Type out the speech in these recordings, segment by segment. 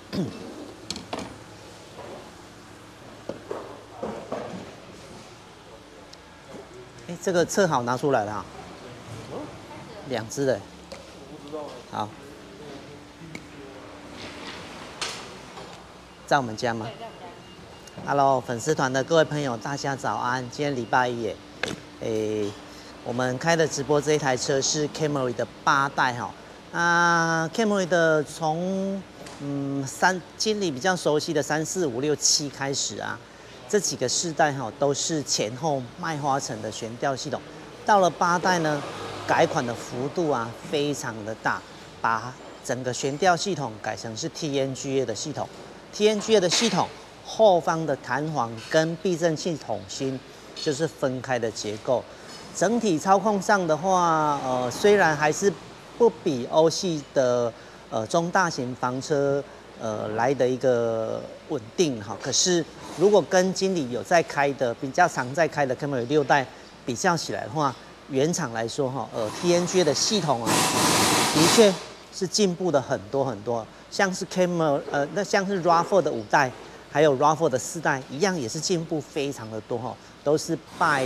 哎，这个侧好拿出来了哈，两只的。好，在我们家吗？Hello， 粉丝团的各位朋友，大家早安！今天礼拜一耶，我们开的直播这一台车是 Camry 的8代哈。Camry 的从经理比较熟悉的3、4、5、6、7开始啊，这几个世代哈都是前后麦花臣的悬吊系统，到了8代呢，改款的幅度啊非常的大，把整个悬吊系统改成是 TNGA 的系统。TNGA 的系统后方的弹簧跟避震器筒芯就是分开的结构。整体操控上的话，虽然还是不比欧系的中大型房车来的一个稳定哈，可是如果跟经理有在开的比较常在开的 Camry 6代比较起来的话，原厂来说哈，TNGA 的系统啊，的确是进步的很多很多。像是 Camry 那像是 RAV4 的5代，还有 RAV4 的4代一样，也是进步非常的多哈，都是拜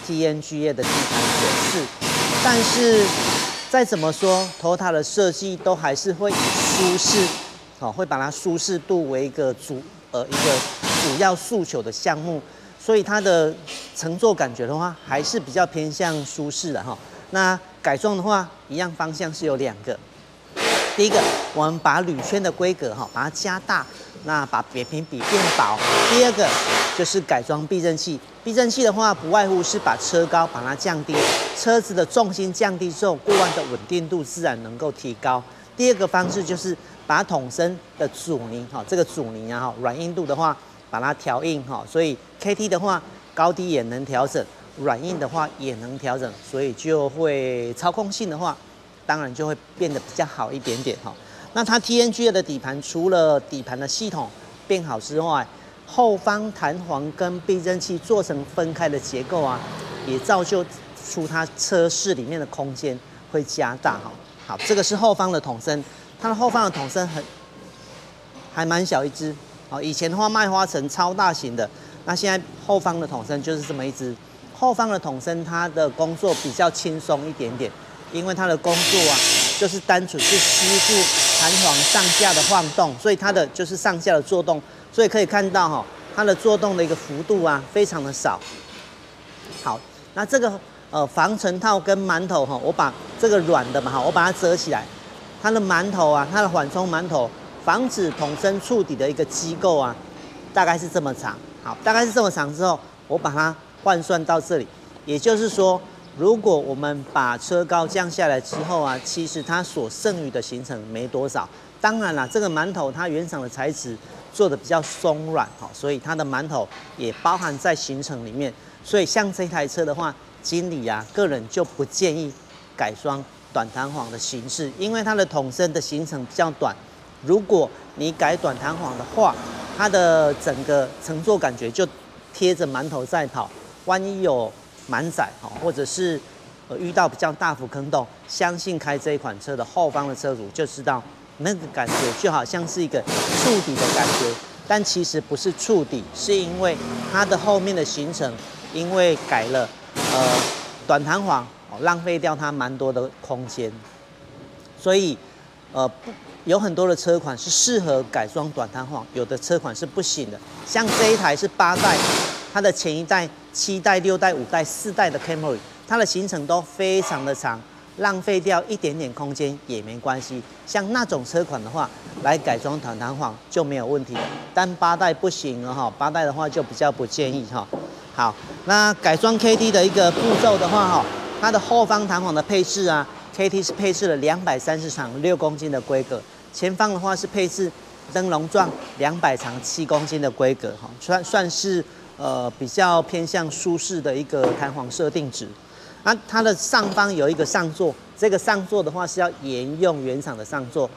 TNGA 的底盘显示。但是再怎么说 ，Toyota 的设计都还是会以舒适，会把它舒适度为一个主要诉求的项目，所以它的乘坐感觉的话，还是比较偏向舒适的哈。那改装的话，一样方向是有2个。第一个，我们把铝圈的规格把它加大，那把扁平比变薄。第二个就是改装避震器，避震器的话不外乎是把车高把它降低，车子的重心降低之后，过弯的稳定度自然能够提高。第二个方式就是把桶身的阻尼这个阻尼啊软硬度的话把它调硬所以 KT 的话高低也能调整，软硬的话也能调整，所以就会操控性的话。当然就会变得比较好一点点哈。那它 TNGA 的底盘除了底盘的系统变好之外，后方弹簧跟避震器做成分开的结构啊，也造就出它车室里面的空间会加大哈。好，这个是后方的筒身，它的后方的筒身还蛮小一只哦。以前的话麦花臣超大型的，那现在后方的筒身就是这么一只。后方的筒身它的工作比较轻松一点点。因为它的工作啊，就是单纯是吸附弹簧上下的晃动，所以它的就是上下的作动，所以可以看到它的作动的一个幅度啊，非常的少。好，那这个防尘套跟馒头我把这个软的嘛我把它折起来，它的馒头啊，它的缓冲馒头，防止筒身触底的一个机构啊，大概是这么长。好，大概是这么长之后，我把它换算到这里，也就是说。如果我们把车高降下来之后啊，其实它所剩余的行程没多少。当然啦，这个馒头它原厂的材质做的比较松软所以它的馒头也包含在行程里面。所以像这台车的话，经理啊个人就不建议改装短弹簧的形式，因为它的筒身的行程比较短。如果你改短弹簧的话，它的整个乘坐感觉就贴着馒头在跑，万一有满载或者是遇到比较大幅坑洞，相信开这一款车的后方的车主就知道那个感觉就好像是一个触底的感觉，但其实不是触底，是因为它的后面的行程因为改了短弹簧浪费掉它蛮多的空间，所以有很多的车款是适合改装短弹簧，有的车款是不行的。像这一台是8代，它的前一代、7代、6代、5代、4代的 Camry， 它的行程都非常的长，浪费掉一点点空间也没关系。像那种车款的话，来改装短弹簧就没有问题了。但8代不行了8代的话就比较不建议好，那改装 KT 的一个步骤的话它的后方弹簧的配置啊 ，KT 是配置了230长6公斤的规格。前方的话是配置灯笼状200长7公斤的规格算是比较偏向舒适的一个弹簧设定值。那它的上方有一个上座，这个上座的话是要沿用原厂的上座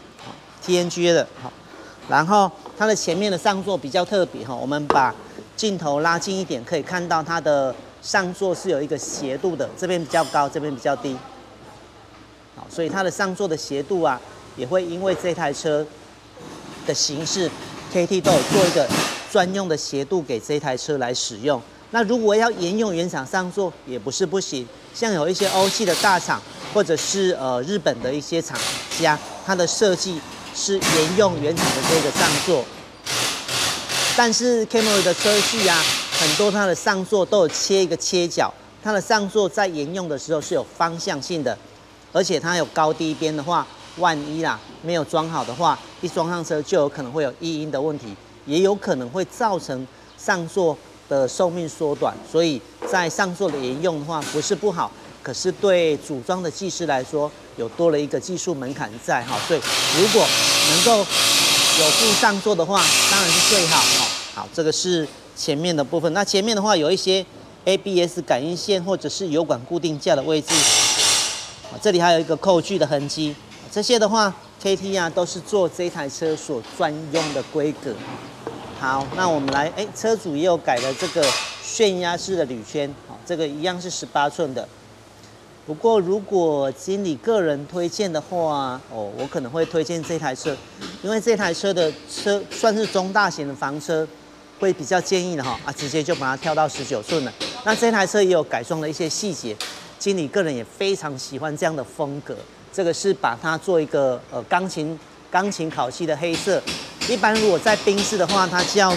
，TNGA 的然后它的前面的上座比较特别我们把镜头拉近一点，可以看到它的上座是有一个斜度的，这边比较高，这边比较低。好，所以它的上座的斜度啊。也会因为这台车的形式，KT 都有做一个专用的斜度给这台车来使用。那如果要沿用原厂上座，也不是不行。像有一些欧系的大厂，或者是日本的一些厂家，它的设计是沿用原厂的这个上座。但是 Camry 的车系啊，很多它的上座都有切一个切角，它的上座在沿用的时候是有方向性的，而且它有高低边的话，万一啦没有装好的话，一装上车就有可能会有异音的问题，也有可能会造成上座的寿命缩短。所以在上座的沿用的话，不是不好，可是对组装的技师来说，有多了一个技术门槛在哈。所以如果能够有附上座的话，当然是最好哈。好，这个是前面的部分。那前面的话有一些 ABS 感应线或者是油管固定架的位置，这里还有一个扣具的痕迹。这些的话 ，KT 啊都是做这台车所专用的规格。好，那我们来，车主也有改了这个旋压式的铝圈，这个一样是18寸的。不过如果经理个人推荐的话，我可能会推荐这台车，因为这台车的车算是中大型的房车，会比较建议的直接就把它跳到19寸了。那这台车也有改装了一些细节，经理个人也非常喜欢这样的风格。这个是把它做一个钢琴烤漆的黑色。一般如果在宾士的话，它叫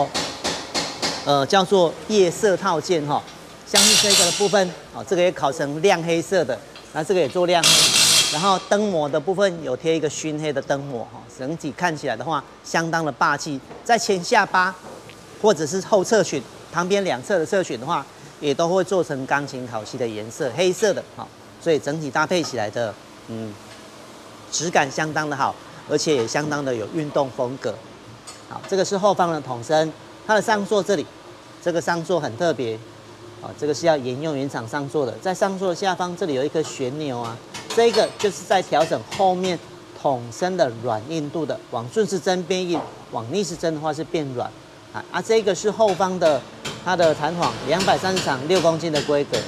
做夜色套件哈。像是这个的部分，这个也烤成亮黑色的，那这个也做亮黑，然后灯膜的部分有贴一个熏黑的灯膜，整体看起来的话相当的霸气。在前下巴或者是后侧裙旁边两侧的侧裙的话，也都会做成钢琴烤漆的颜色，黑色的，所以整体搭配起来的，质感相当的好，而且也相当的有运动风格。好，这个是后方的筒身，它的上座这里，这个上座很特别。这个是要沿用原厂上座的，在上座的下方这里有一颗旋钮啊，这个就是在调整后面筒身的软硬度的，往顺时针变硬，往逆时针的话是变软。这个是后方的它的弹簧，230场6公斤的规格。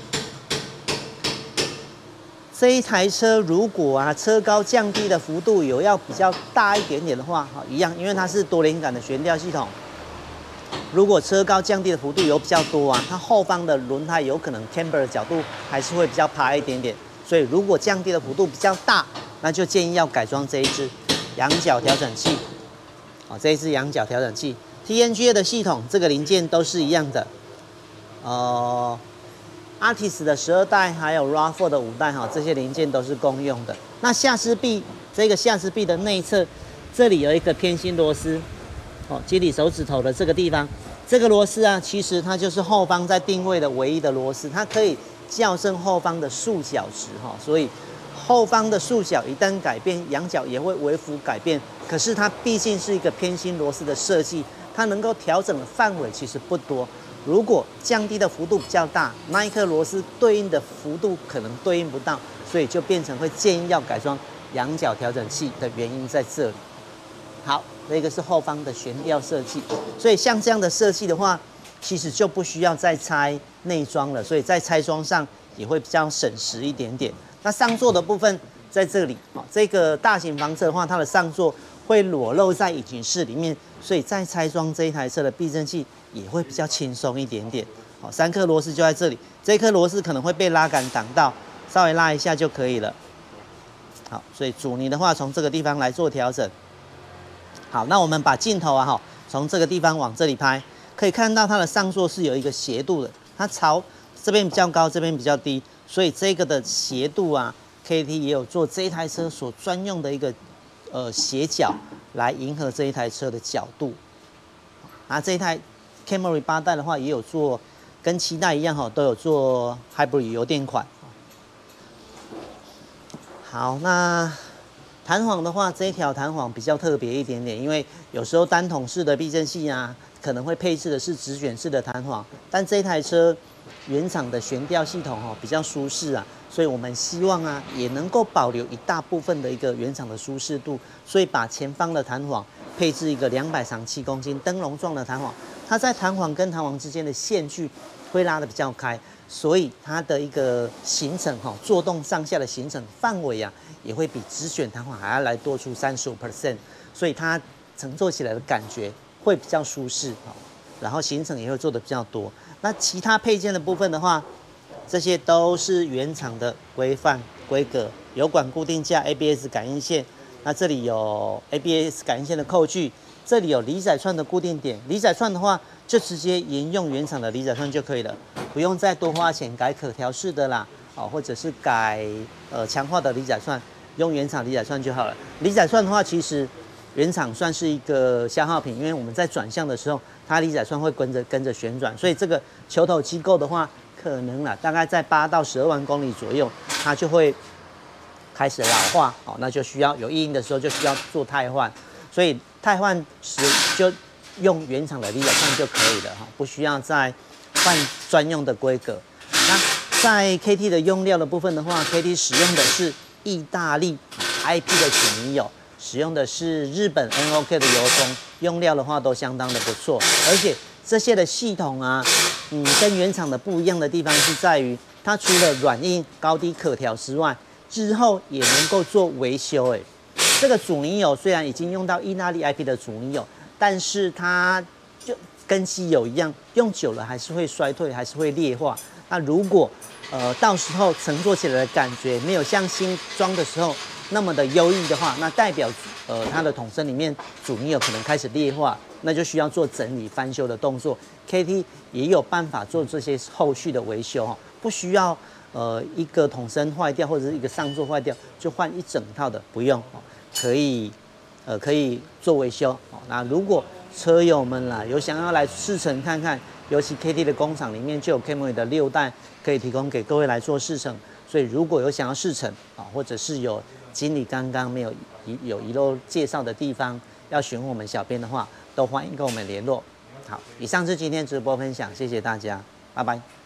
这一台车如果车高降低的幅度有要比较大一点点的话，一样，因为它是多连杆的悬吊系统。如果车高降低的幅度有比较多它后方的轮胎有可能 camber 的角度还是会比较趴一点点，所以如果降低的幅度比较大，那就建议要改装这一支仰角调整器。这一支仰角调整器 ，TNGA 的系统这个零件都是一样的。Artis 的12代还有 RAV4 的5代这些零件都是公用的。那下支臂这个下支臂的内侧，这里有一个偏心螺丝。接你手指头的这个地方，这个螺丝其实它就是后方在定位的唯一的螺丝，它可以校正后方的束角值所以后方的束角一旦改变，仰角也会微幅改变。可是它毕竟是一个偏心螺丝的设计，它能够调整的范围其实不多。如果降低的幅度比较大，那一颗螺丝对应的幅度可能对应不到，所以就变成会建议要改装仰角调整器的原因在这里。好，这个是后方的悬吊设计，所以像这样的设计的话，其实就不需要再拆内装了，所以在拆装上也会比较省时一点点。那上座的部分在这里，这个大型房车的话，它的上座会裸露在引擎室里面，所以在拆装这一台车的避震器也会比较轻松一点点。3颗螺丝就在这里，这颗螺丝可能会被拉杆挡到，稍微拉一下就可以了。好，所以阻尼的话，从这个地方来做调整。好，那我们把镜头从这个地方往这里拍，可以看到它的上座是有一个斜度的，它朝这边比较高，这边比较低，所以这个的斜度KT 也有做这一台车所专用的一个斜角，来迎合这一台车的角度。这一台 Camry 8代的话，也有做跟7代一样都有做 Hybrid 油电款。好，那弹簧的话，这一条弹簧比较特别一点点，因为有时候单筒式的避震器可能会配置的是直卷式的弹簧，但这台车原厂的悬吊系统比较舒适所以我们希望也能够保留一大部分的一个原厂的舒适度，所以把前方的弹簧配置一个200长7公斤灯笼状的弹簧，它在弹簧跟弹簧之间的线距会拉得比较开，所以它的一个行程作动上下的行程范围也会比直卷弹簧还要来多出35%，所以它乘坐起来的感觉会比较舒适，然后行程也会做的比较多。那其他配件的部分的话，这些都是原厂的规范规格，油管固定架、ABS 感应线。那这里有 ABS 感应线的扣具，这里有离载串的固定点。离载串的话，就直接沿用原厂的离载串就可以了，不用再多花钱改可调式的啦，或者是改强化的离载串，用原厂离载串就好了。离载串的话，其实原厂算是一个消耗品，因为我们在转向的时候，它离载串会跟着旋转，所以这个球头机构的话，可能啦，大概在8到12万公里左右，它就会开始老化，那就需要有异音的时候就需要做汰换，所以汰换时就用原厂的离载串就可以了，不需要再换专用的规格。那在 KT 的用料的部分的话 ，KT 使用的是意大利 IP 的阻尼油，使用的是日本 NOK 的油封，用料的话都相当的不错，而且这些的系统啊，跟原厂的不一样的地方是在于，它除了软硬高低可调之外，日后也能够做维修。这个阻尼油虽然已经用到意大利 IP 的阻尼油，但是它就跟机油一样，用久了还是会衰退，还是会劣化。那如果到时候乘坐起来的感觉没有像新装的时候那么的优异的话，那代表它的桶身里面阻尼油可能开始劣化，那就需要做整理翻修的动作。KT 也有办法做这些后续的维修，不需要一个桶身坏掉或者是一个上座坏掉就换一整套的，不用，可以做维修。那如果车友们啦有想要来试乘看看，尤其 KT 的工厂里面就有 Camry 的6代可以提供给各位来做试乘，所以如果有想要试乘或者是有经理刚刚没有遗漏介绍的地方要询问我们小编的话，都欢迎跟我们联络。好，以上是今天直播分享，谢谢大家，拜拜。